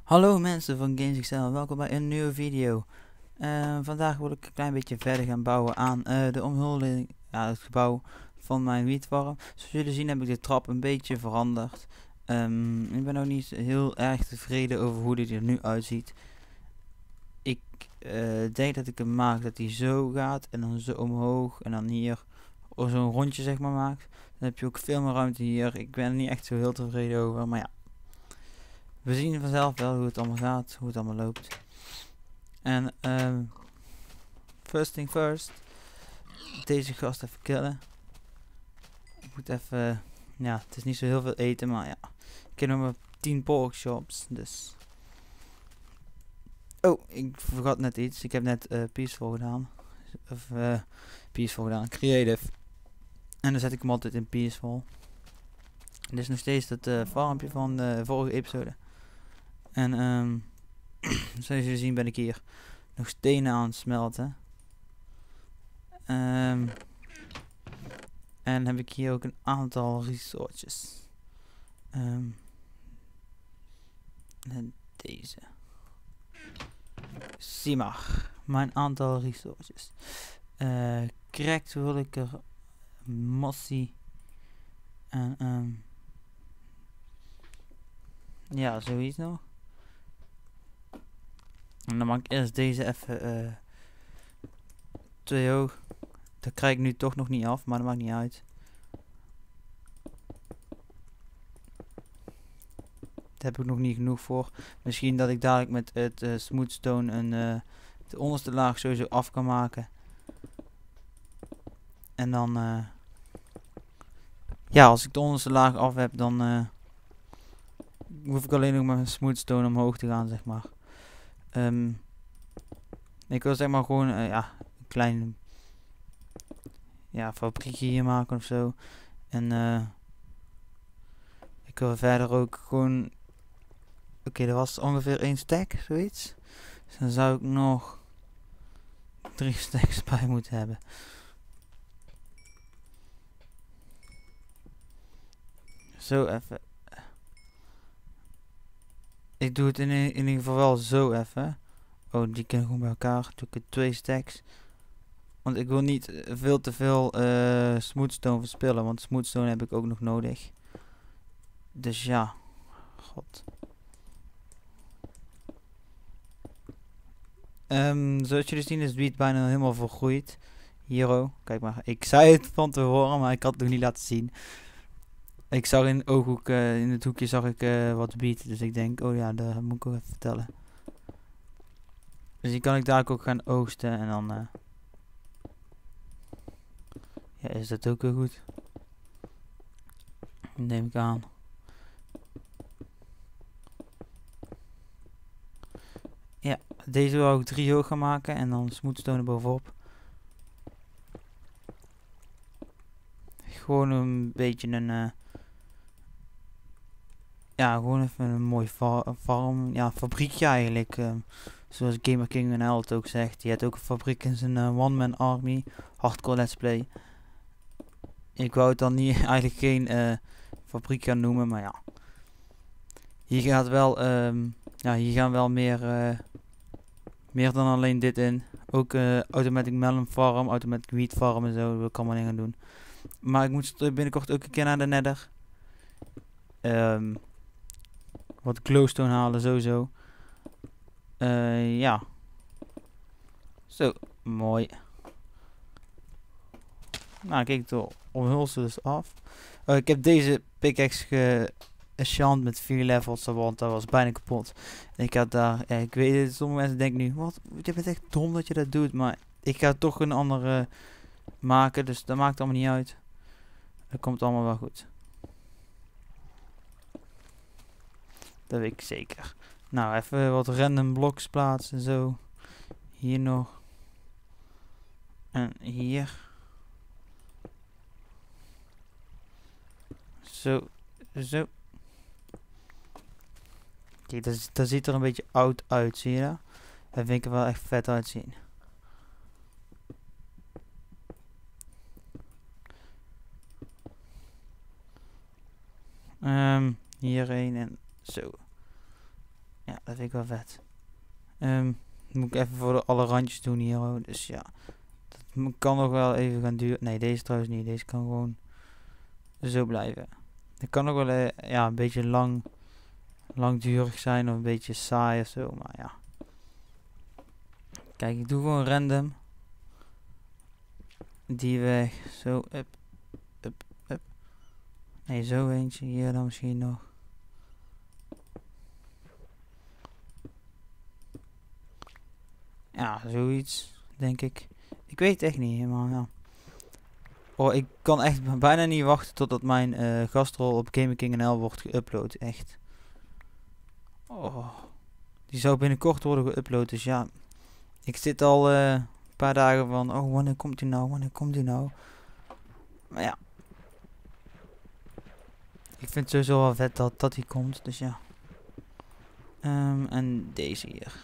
Hallo mensen van GamesXL, welkom bij een nieuwe video. Vandaag wil ik een klein beetje verder gaan bouwen aan de omhulling, het gebouw van mijn wietfarm. Zoals jullie zien heb ik de trap een beetje veranderd. Ik ben ook niet heel erg tevreden over hoe dit er nu uitziet. Ik denk dat ik hem maak dat hij zo gaat en dan zo omhoog en dan hier zo'n rondje zeg maar maakt. Dan heb je ook veel meer ruimte hier. Ik ben er niet echt zo heel tevreden over, maar ja. We zien vanzelf wel hoe het allemaal gaat, hoe het allemaal loopt. En first thing first, deze gast even killen. Ik moet even, ja, het is niet zo heel veel eten, maar ja. Ik heb nog maar 10 porkshops, dus. Oh, ik vergat net iets. Ik heb net peaceful gedaan. Of peaceful gedaan, creative. En dan zet ik hem altijd in peaceful. Dit is nog steeds het farmpje van de vorige episode. En zoals jullie zien ben ik hier nog stenen aan het smelten. En heb ik hier ook een aantal resources. En deze. Zie maar. Mijn aantal resources. Correct wil ik er mossie. En ja, zoiets nog. En dan maak ik eerst deze even 2 hoog. Dat krijg ik nu toch nog niet af, maar dat maakt niet uit. Daar heb ik nog niet genoeg voor. Misschien dat ik dadelijk met het smoothstone de onderste laag sowieso af kan maken. En dan ja, als ik de onderste laag af heb, dan hoef ik alleen nog maar met smoothstone omhoog te gaan, zeg maar. Ik wil zeg maar gewoon ja, een klein fabriekje hier maken of zo. En ik wil verder ook gewoon. Oké, dat was ongeveer 1 stack, zoiets. Dus dan zou ik nog 3 stacks bij moeten hebben. Zo even. Ik doe het in ieder geval wel zo even. Oh, die kunnen gewoon bij elkaar. Doe ik het 2 stacks. Want ik wil niet veel te veel smoothstone verspillen. Want smoothstone heb ik ook nog nodig. Dus ja. God. Zoals jullie zien is het wiet bijna helemaal volgroeid. Hier, kijk maar. Ik zei het van tevoren, maar ik had het nog niet laten zien. Ik zag in het ooghoek, in het hoekje zag ik wat wiet. Dus ik denk, oh ja, dat moet ik ook even vertellen. Dus die kan ik daar ook gaan oogsten en dan ja, is dat ook weer goed. Neem ik aan. Ja, deze wil ik 3 hoog gaan maken en dan smoothstone bovenop. Gewoon een beetje een ja, gewoon even een mooi farm, ja, fabriekje eigenlijk. Zoals Gamer King NL het ook zegt. Die heeft ook een fabriek in zijn one-man army. Hardcore let's play. Ik wou het dan niet eigenlijk geen fabriek gaan noemen, maar ja. Hier gaat wel, ja, hier gaan wel meer dan alleen dit in. Ook automatic melon farm, automatic wheat farm en zo. Dat wil ik allemaal in gaan doen. Maar ik moet binnenkort ook een keer naar de nether. Wat glowstone halen sowieso. Ja. Zo, mooi. Nou, kijk, de omhulsel is af. Ik heb deze pickaxe geënchant met 4 levels, want dat was bijna kapot. En ik had daar, ik weet het, sommige mensen denken nu, wat, je bent echt dom dat je dat doet, maar ik ga toch een andere maken, dus dat maakt allemaal niet uit. Dat komt allemaal wel goed. Dat weet ik zeker. Nou, even wat random blocks plaatsen, zo. Hier nog. En hier. Zo. Zo. Kijk, dat ziet er een beetje oud uit, zie je dat? Dat vind ik er wel echt vet uitzien. Hierheen en zo. Ja, dat vind ik wel vet. Moet ik even voor alle randjes doen hier. Oh. Dus ja, dat kan nog wel even gaan duren. Nee, deze trouwens niet. Deze kan gewoon zo blijven. Het kan nog wel ja, een beetje langdurig zijn of een beetje saai of zo. Maar ja. Kijk, ik doe gewoon random. Die weg. Zo, up, up, up. Nee, zo eentje. Hier dan misschien nog. Ja, zoiets, denk ik. Ik weet het echt niet helemaal, ja. Oh, ik kan echt bijna niet wachten totdat mijn gastrol op Gaming King NL wordt geüpload, echt. Oh, die zou binnenkort worden geüpload, dus ja. Ik zit al een paar dagen van, oh, wanneer komt die nou, wanneer komt die nou? Maar ja. Ik vind het sowieso wel vet dat die komt, dus ja. En deze hier.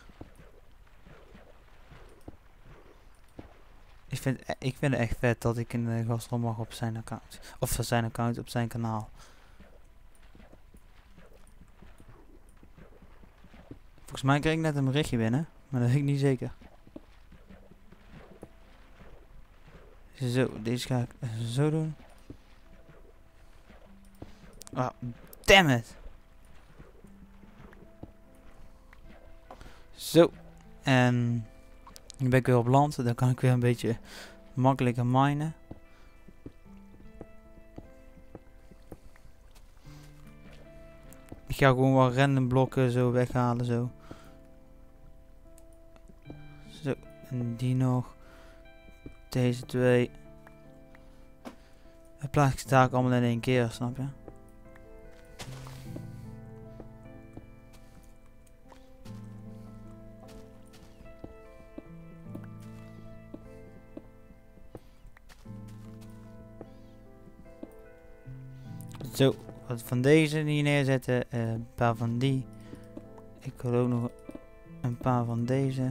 Ik vind het echt vet dat ik een gastrol mag op zijn account. Of van zijn account op zijn kanaal. Volgens mij kreeg ik net een berichtje binnen. Maar dat weet ik niet zeker. Zo, deze ga ik zo doen. Ah, damn it. Zo. En nu ben ik weer op land. Dan kan ik weer een beetje makkelijker minen. Ik ga gewoon wel random blokken zo weghalen. Zo. Zo. En die nog. Deze twee. Dat plaats ik daar allemaal in één keer, snap je? Zo, wat van deze hier neerzetten, een paar van die. Ik wil ook nog een paar van deze.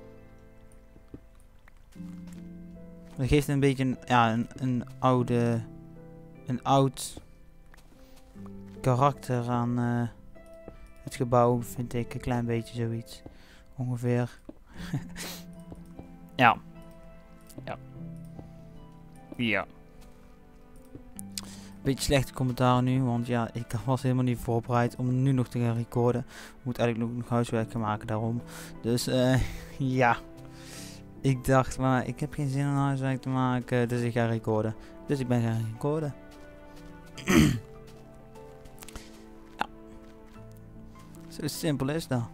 Dat geeft een beetje een oud karakter aan het gebouw, vind ik. Een klein beetje zoiets. Ongeveer. Ja. Ja. Ja. Beetje slechte commentaar nu, want ja, ik was helemaal niet voorbereid om nu nog te gaan recorden. Ik moet eigenlijk nog huiswerk gaan maken daarom. Dus ja. Ik dacht, maar ik heb geen zin om huiswerk te maken, dus ik ga recorden. Dus ik ben gaan recorden. Ja. Zo simpel is dat.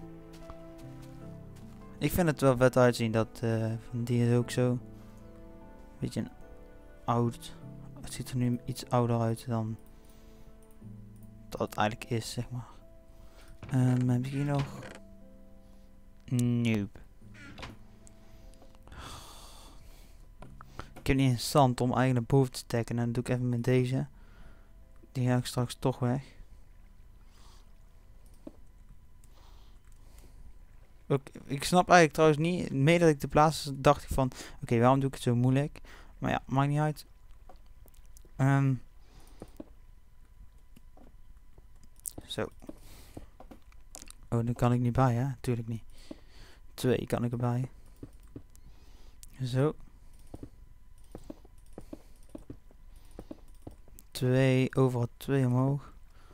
Ik vind het wel vet uitzien, dat van die is ook zo. Beetje een oud. Het ziet er nu iets ouder uit dan dat het eigenlijk is, zeg maar. Heb ik hier nog? Nope. Ik heb niet eens zand om eigenlijk naar boven te stekken. En dan doe ik even met deze. Die ga ik straks toch weg. Ook, ik snap eigenlijk trouwens niet. Mee dat ik de plaats dacht ik van. Oké, waarom doe ik het zo moeilijk? Maar ja, maakt niet uit. Zo. Oh, dan kan ik niet bij, hè? Tuurlijk niet. 2 kan ik erbij. Zo. 2, overal 2 omhoog.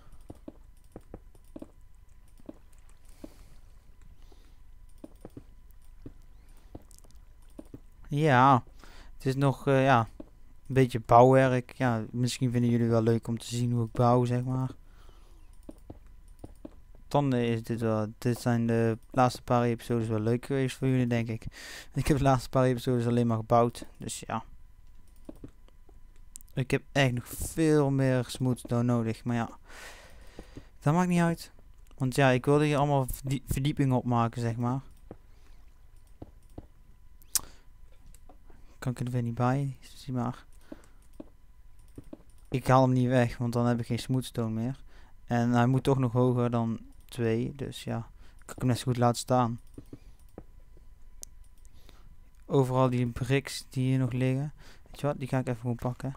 Ja, het is nog, ja, een beetje bouwwerk. Ja, misschien vinden jullie wel leuk om te zien hoe ik bouw, zeg maar. Dan is dit wel, dit zijn de laatste paar episodes wel leuk geweest voor jullie, denk ik. Ik heb de laatste paar episodes alleen maar gebouwd, dus ja. Ik heb echt nog veel meer smoothstone nodig, maar ja. Dat maakt niet uit. Want ja, ik wilde hier allemaal verdiepingen opmaken, zeg maar. Kan ik er weer niet bij, zie maar. Ik haal hem niet weg, want dan heb ik geen smoothstone meer. En hij moet toch nog hoger dan 2, dus ja. Kan ik hem net zo goed laten staan. Overal die bricks die hier nog liggen. Weet je wat, die ga ik even gewoon pakken.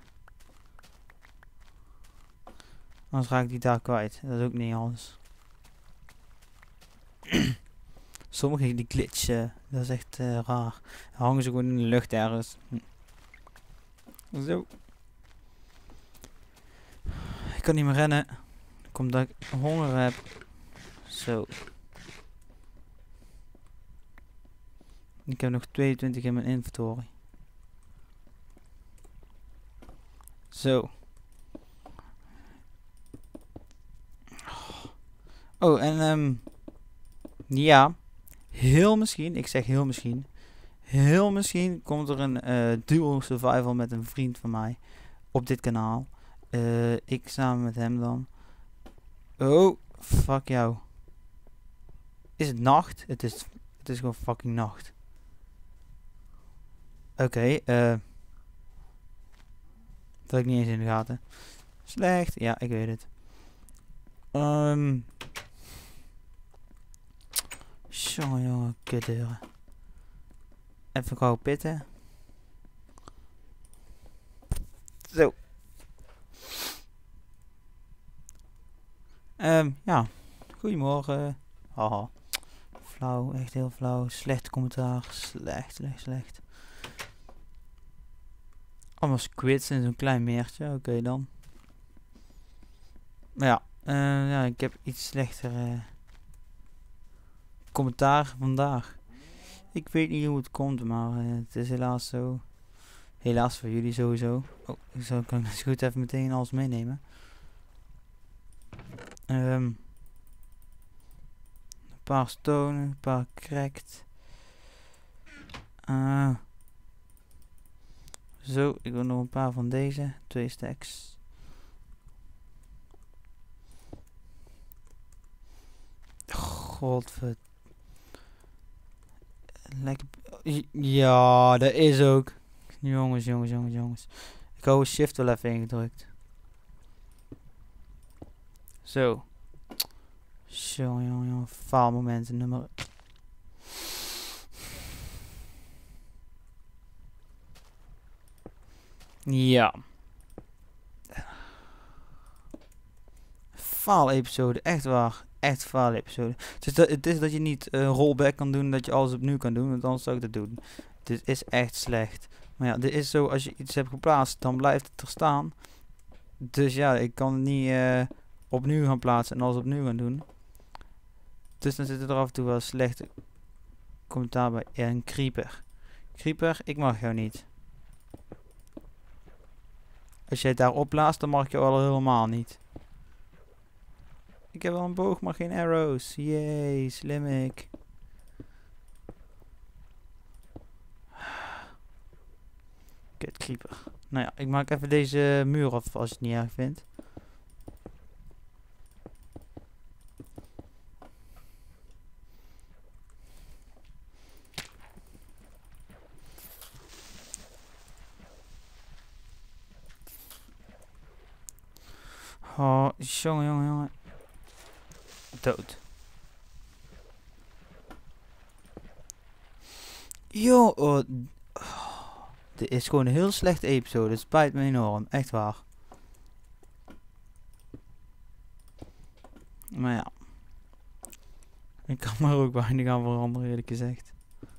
Anders raak ik die daar kwijt. Dat is ook niet alles. sommige die glitchen, dat is echt raar. Dan hangen ze gewoon in de lucht ergens. Zo. Ik kan niet meer rennen. Komt dat ik honger heb. Zo. Ik heb nog 22 in mijn inventory. Zo. Oh, en ja. Heel misschien, ik zeg heel misschien. Heel misschien komt er een duo survival met een vriend van mij. Op dit kanaal. Ik samen met hem dan. Oh, fuck jou. Is het nacht? Het is gewoon fucking nacht. Oké, dat had ik niet eens in de gaten. Slecht, ja, ik weet het. Jongen, kutdeuren. Even gauw pitten. Zo. Ja. Goedemorgen. Haha. Flauw, echt heel flauw. Slecht commentaar. Slecht. Allemaal squids in zo'n klein meertje. Oké dan. Maar ja. Ja, ik heb iets slechter commentaar vandaag. Ik weet niet hoe het komt, maar het is helaas zo. Helaas voor jullie sowieso. Oh, zo kan ik het goed even meteen alles meenemen. Een paar stonen, een paar cracked. Zo, ik wil nog een paar van deze. 2 stacks. Godver. Lekker. Ja, dat is ook. Jongens. Ik hou shift wel even ingedrukt. Zo. Jongen. Faalmomenten nummer. Ja. Faal-episode, echt waar. Echt faal-episode. Het is dat je niet rollback kan doen, dat je alles opnieuw kan doen, want anders zou ik dat doen. Dit is echt slecht. Maar ja, dit is zo, als je iets hebt geplaatst, dan blijft het er staan. Dus ja, ik kan het niet opnieuw gaan plaatsen en alles opnieuw gaan doen. Dus dan zit er af en toe wel slechte commentaar bij. Ja, een creeper. Creeper, ik mag jou niet. Als jij het daar opplaatst, dan mag ik jou al helemaal niet. Ik heb wel een boog, maar geen arrows. Yay, slim ik. Kut creeper. Nou ja, ik maak even deze muur af als je het niet erg vindt. Oh, jongen. Dood. Yo, oh. Dit is gewoon een heel slechte episode. Het spijt me enorm. Echt waar. Maar ja. Ik kan maar ook weinig aan veranderen, eerlijk gezegd.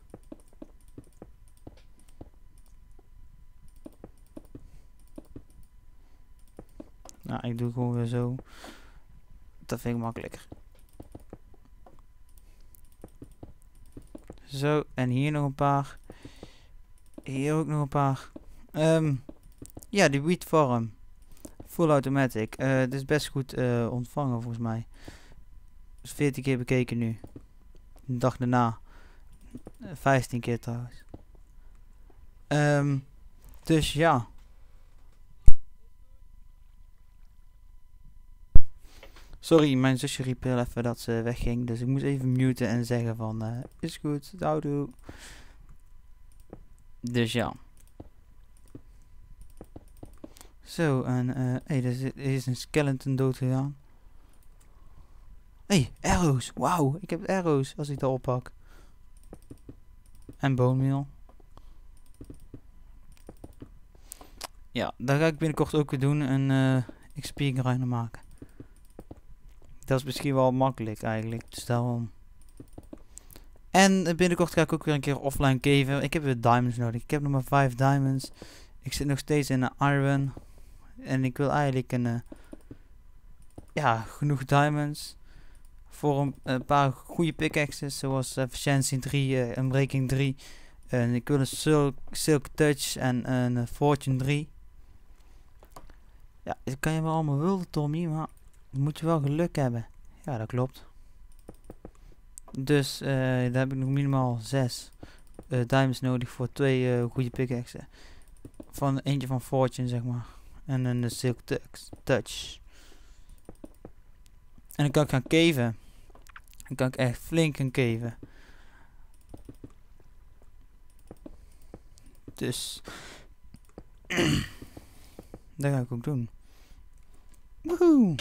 Nou, ik doe gewoon weer zo. Dat vind ik makkelijker. Zo, en hier nog een paar. Hier ook nog een paar. Ja, die wheat farm. Full automatic. Dit is best goed ontvangen volgens mij. Dus 14 keer bekeken nu. De dag daarna. 15 keer trouwens. Dus ja. Sorry, mijn zusje riep heel even dat ze wegging. Dus ik moest even muten en zeggen van... is goed, houdoe. Dus ja. Zo, en... hey, er is een skeleton dood gegaan. Hey, arrows. Wauw, ik heb arrows als ik dat oppak. En bone meal. Ja, dat ga ik binnenkort ook weer doen. Een XP grinder maken. Dat is misschien wel makkelijk eigenlijk. Dus daarom. En binnenkort ga ik ook weer een keer offline caven. Ik heb weer diamonds nodig. Ik heb nog maar 5 diamonds. Ik zit nog steeds in een iron. En ik wil eigenlijk ja, genoeg diamonds. Voor een paar goede pickaxes. Zoals Efficiency 3 en Breaking 3. En ik wil een Silk Touch en een Fortune 3. Ja, dat kan je wel allemaal willen, Tommy. Maar moet je wel geluk hebben. Ja, dat klopt. Dus daar heb ik nog minimaal 6 diamonds nodig voor 2 goede pickaxes. Eentje van Fortune, zeg maar. En een Silk Touch. En dan kan ik gaan caven. Dan kan ik echt flink gaan caven. Dus dat ga ik ook doen. Woehoe!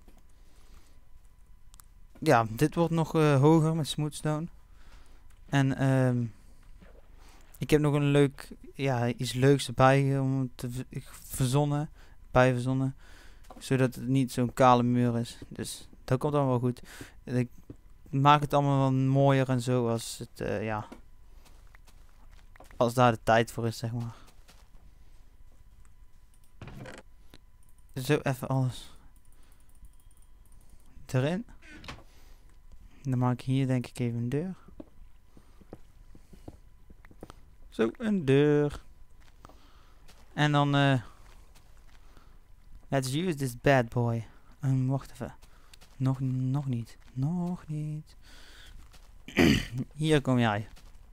Ja, dit wordt nog hoger met smoothstone. En ik heb nog een leuk, ja, iets leuks erbij om te verzonnen. Zodat het niet zo'n kale muur is. Dus dat komt allemaal wel goed. Ik maak het allemaal wel mooier en zo als het, ja, als daar de tijd voor is, zeg maar. Zo even alles erin. Dan maak ik hier denk ik even een deur. Zo, een deur. En dan let's use this bad boy. Wacht even. Nog niet. Nog niet. Hier kom jij.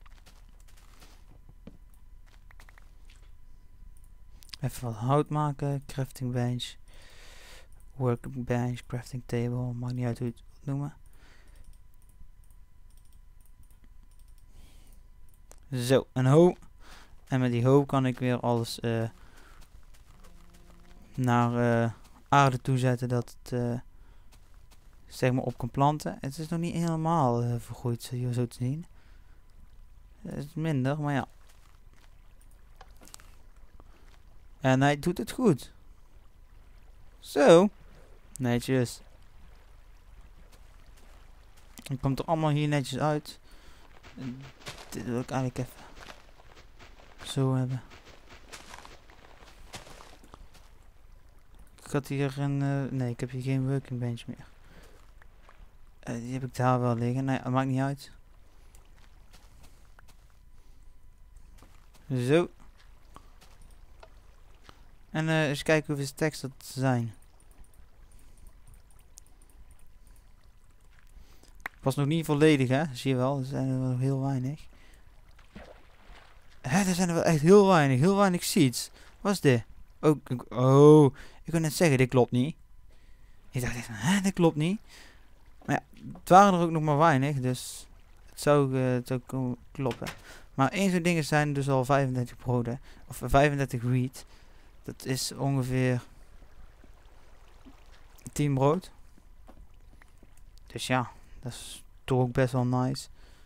Even wat hout maken. Crafting bench. Working bench. Crafting table. Maakt niet uit hoe je het wilt noemen. Zo, een hoe. En met die hoe kan ik weer alles naar aarde toe zetten dat het zeg maar op kan planten. Het is nog niet helemaal vergroeid, zo te zien. Het is minder, maar ja. En hij doet het goed. Zo. Netjes. Het komt er allemaal hier netjes uit. Dit wil ik eigenlijk even zo hebben. Ik had hier een... nee, ik heb hier geen working bench meer. Die heb ik daar wel liggen. Nee, dat maakt niet uit. Zo. En eens kijken hoeveel stacks dat zijn. Was nog niet volledig, hè? Zie je wel, er zijn er wel heel weinig. Hè, er zijn er wel echt heel weinig. Heel weinig seeds. Wat is dit? Oh, ik kon net zeggen, dit klopt niet. Ik dacht even, hè, dit klopt niet. Maar ja, het waren er ook nog maar weinig, dus het zou kloppen. Maar één zo'n dingen zijn dus al 35 broden. Of 35 wheat. Dat is ongeveer 10 brood. Dus ja, dat is toch ook best wel nice.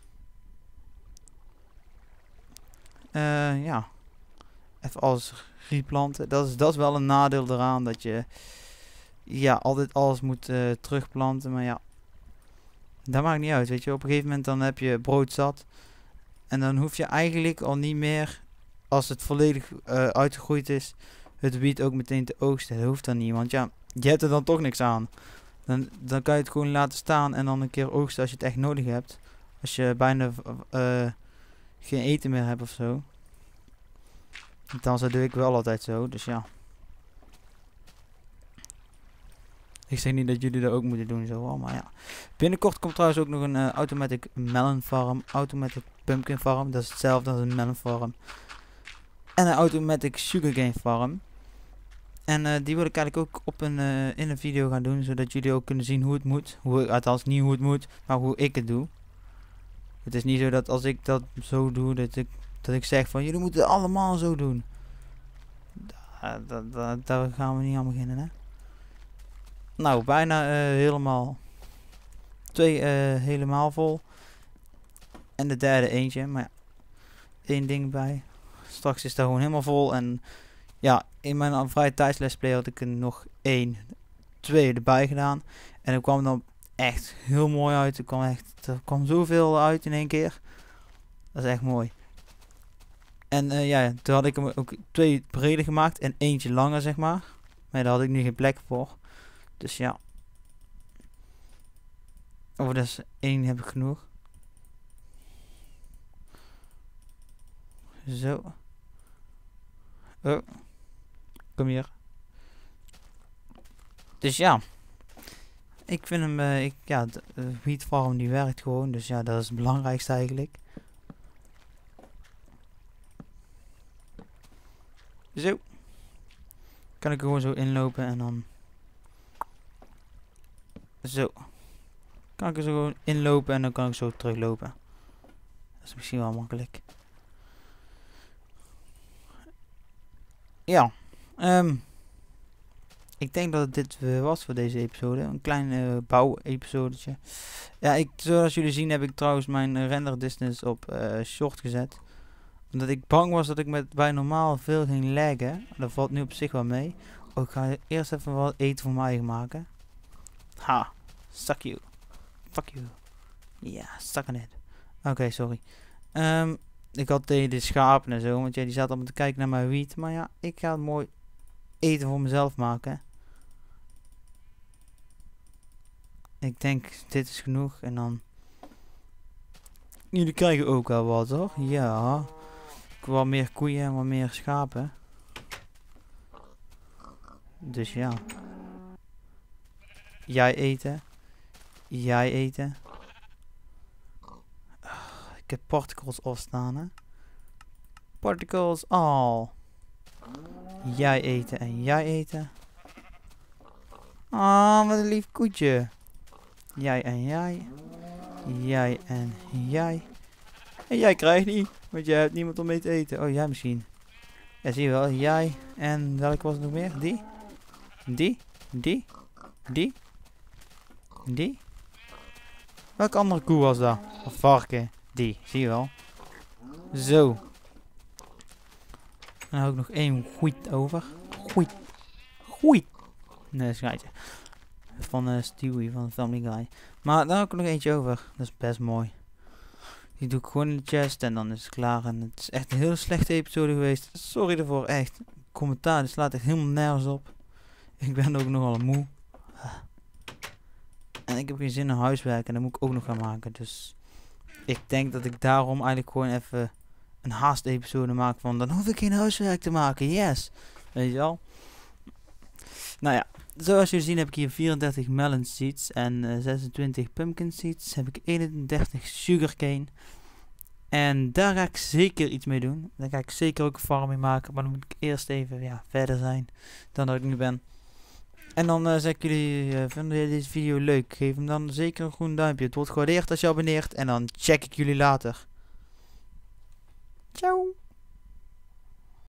Ja. Even alles replanten. Dat is wel een nadeel eraan. Dat je ja, altijd alles moet terugplanten. Maar ja. Dat maakt niet uit. Weet je. Op een gegeven moment dan heb je brood zat. En dan hoef je eigenlijk al niet meer. Als het volledig uitgegroeid is. Het wiet ook meteen te oogsten. Dat hoeft dan niet. Want ja. Je hebt er dan toch niks aan. Dan kan je het gewoon laten staan. En dan een keer oogsten als je het echt nodig hebt. Als je bijna geen eten meer hebt of zo. Althans, dat doe ik wel altijd zo, dus ja. Ik zeg niet dat jullie dat ook moeten doen, zo, maar ja. Binnenkort komt trouwens ook nog een automatic melon farm, automatic pumpkin farm. Dat is hetzelfde als een melon farm. En een automatic sugarcane farm. En die wil ik eigenlijk ook op in een video gaan doen, zodat jullie ook kunnen zien hoe het moet. Althans, niet hoe het moet, maar hoe ik het doe. Het is niet zo dat als ik dat zo doe, dat ik zeg van jullie moeten het allemaal zo doen. Daar gaan we niet aan beginnen, hè. Nou, bijna helemaal. 2 helemaal vol. En de derde eentje, maar ja. 1 ding bij. Straks is dat gewoon helemaal vol. En ja, in mijn vrije tijds let's play had ik er nog 2 erbij gedaan. En er kwam dan echt heel mooi uit. Er kwam zoveel uit in één keer. Dat is echt mooi. En ja, toen had ik hem ook 2 breder gemaakt en eentje langer, zeg maar. Maar daar had ik nu geen plek voor. Dus ja. Oh, dus 1 heb ik genoeg. Zo. Oh. Kom hier. Dus ja. Ik vind hem, ja, de wietfarm die werkt gewoon. Dus ja, dat is het belangrijkste eigenlijk. Zo. Kan ik er gewoon zo inlopen en dan... Zo. Kan ik er zo gewoon inlopen en dan kan ik zo teruglopen. Dat is misschien wel makkelijk. Ja. Ik denk dat het dit was voor deze episode. Een klein bouw-episodetje. Ja, zoals jullie zien heb ik trouwens mijn render distance op short gezet. Omdat ik bang was dat ik bij normaal veel ging laggen. Dat valt nu op zich wel mee. Oh, ik ga eerst even wat eten voor mij maken. Ha, suck you. Fuck you. Ja, suck on it. Oké, sorry. Ik had tegen de schapen en zo, want ja, die zaten allemaal te kijken naar mijn wiet. Maar ja, ik ga mooi eten voor mezelf maken. Ik denk, dit is genoeg en dan... Jullie krijgen ook wel wat, hoor. Ja. Ik wil wat meer koeien en wat meer schapen. Dus ja. Jij eten. Jij eten. Ik heb particles afstaan, hè. Particles all. Jij eten en jij eten. Ah, wat een lief koetje. Jij en jij. Jij en jij. En jij krijgt niet, want jij hebt niemand om mee te eten. Oh, jij misschien. Ja, zie je wel. Jij en welke was het nog meer? Die. Die. Die. Die. Die. Welke andere koe was dat? Of varken? Die. Zie je wel. Zo. Dan hou ik nog 1 goeit over. Goeit. Goeit. Nee, schijtje. Van Stewie van Family Guy. Maar daar heb ik er nog eentje over. Dat is best mooi. Die doe ik gewoon in de chest en dan is het klaar. En het is echt een heel slechte episode geweest. Sorry ervoor, echt. Commentaar, die slaat echt helemaal nergens op. Ik ben ook nogal moe. En ik heb geen zin in huiswerk en dat moet ik ook nog gaan maken. Dus ik denk dat ik daarom eigenlijk gewoon even een haast episode maak van... Dan hoef ik geen huiswerk te maken, yes! Weet je wel? Nou ja. Zoals jullie zien heb ik hier 34 melon seeds en 26 pumpkin seeds. Heb ik 31 sugarcane. En daar ga ik zeker iets mee doen. Daar ga ik zeker ook een farm mee maken. Maar dan moet ik eerst even verder zijn dan dat ik nu ben. En dan zeg ik jullie, vinden jullie deze video leuk? Geef hem dan zeker een groen duimpje. Het wordt gewaardeerd als je abonneert. En dan check ik jullie later. Ciao!